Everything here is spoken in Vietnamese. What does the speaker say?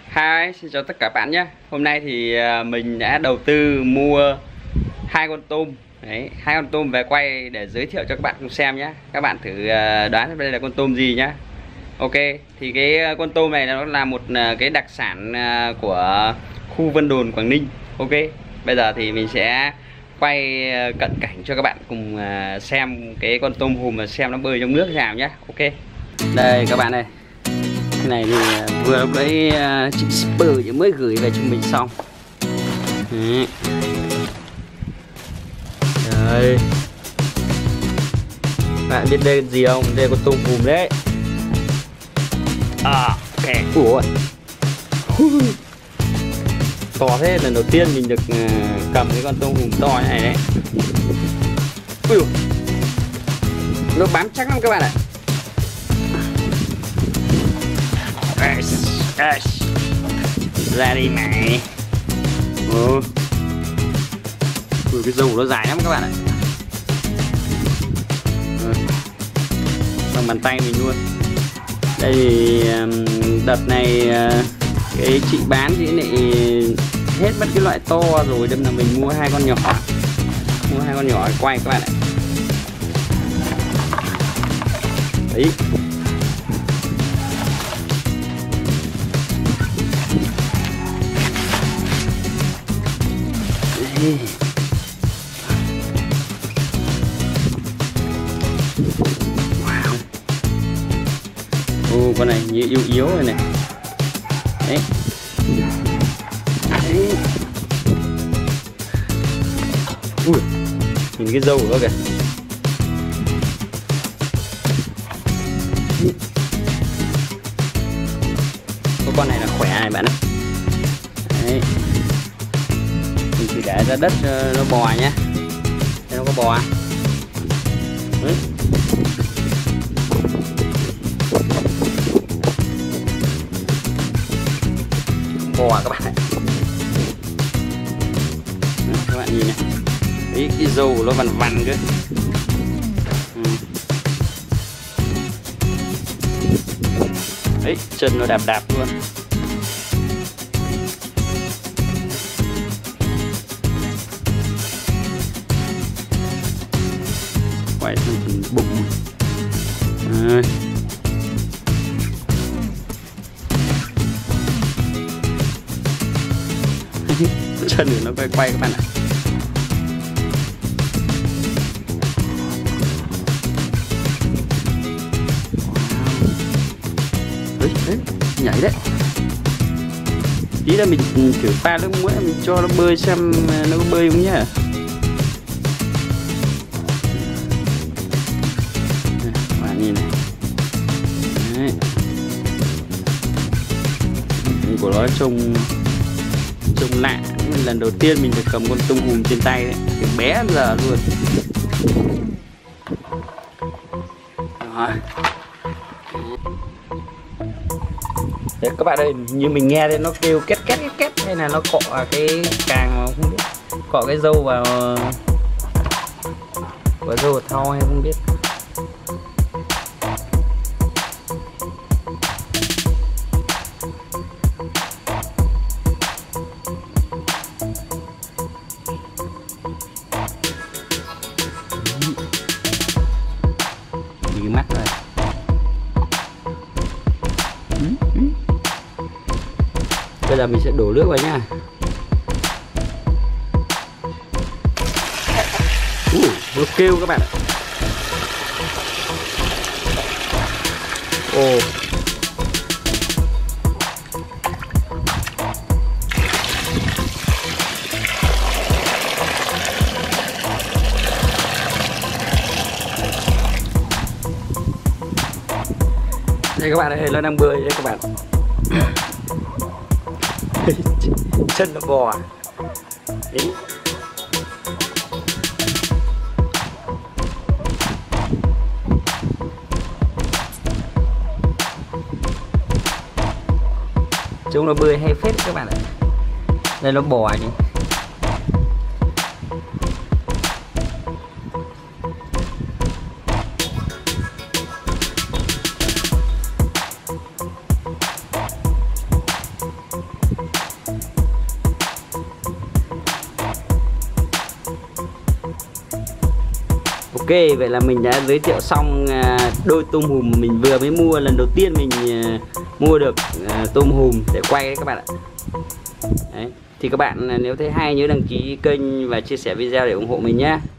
Hi, xin chào tất cả bạn nhé. Hôm nay thì mình đã đầu tư mua hai con tôm. Đấy, hai con tôm về quay để giới thiệu cho các bạn cùng xem nhé. Các bạn thử đoán đây là con tôm gì nhá. Ok, thì cái con tôm này nó là một cái đặc sản của khu Vân Đồn, Quảng Ninh. Ok, bây giờ thì mình sẽ quay cận cảnh cho các bạn cùng xem cái con tôm hùm và xem nó bơi trong nước thế nào nhé. Ok, đây các bạn này. Cái này thì vừa lúc đấy chị shipper mới gửi về cho mình xong. Đấy. Đây. Bạn biết đây gì không? Đây là con tôm hùm đấy. Ok. Ủa. To thế, lần đầu tiên mình được cầm cái con tôm hùm to như này đấy. Ui. Nó bám chắc lắm các bạn ạ. Ra đi mày. Cái râu nó dài lắm các bạn ạ. Bằng bàn tay mình luôn. Đây thì đợt này cái chị bán thì lại hết mất cái loại to rồi, đâm là mình mua hai con nhỏ. Mua hai con nhỏ để quay các bạn ạ. Đấy. Wow. Con này như yếu yếu rồi này. Đấy. Đấy. Ui, nhìn cái râu của nó kìa. Con này là khỏe này bạn ạ. Đấy. Mình chỉ để ra đất nó bò nhé. Đây nó có bò. Đấy. Bò các bạn ạ. Đấy, các bạn nhìn này. Đấy, cái râu của nó vằn vằn cơ. Đấy, chân nó đạp đạp luôn. Quay sang phần bụng. Đấy. Chân của nó quay các bạn ạ. Đấy, đấy, nhảy đấy. Tí là mình thử pha nước muối, mình cho nó bơi xem nó có bơi không nhá. Bạn nhìn này. Đấy. Của nó trông lạ. Lần đầu tiên mình được cầm con tôm hùm trên tay đấy, cái bé giờ luôn. Rồi. Đấy, các bạn ơi, như mình nghe đây nó kêu két két két két hay là nó cọ cái càng mà không biết, cọ cái râu vào râu thau hay không biết. Đi mắt rồi. Bây giờ mình sẽ đổ nước vào nha. Nó kêu các bạn ạ. Ồ. Đây các bạn ơi, nó đang bơi đấy các bạn. Chân nó bò. Đấy. Chúng nó bơi hay phết các bạn ạ. Đây nó bò nhỉ. Ok, vậy là mình đã giới thiệu xong đôi tôm hùm mình vừa mới mua. Lần đầu tiên mình mua được tôm hùm để quay các bạn ạ. Đấy. Thì các bạn nếu thấy hay nhớ đăng ký kênh và chia sẻ video để ủng hộ mình nhé.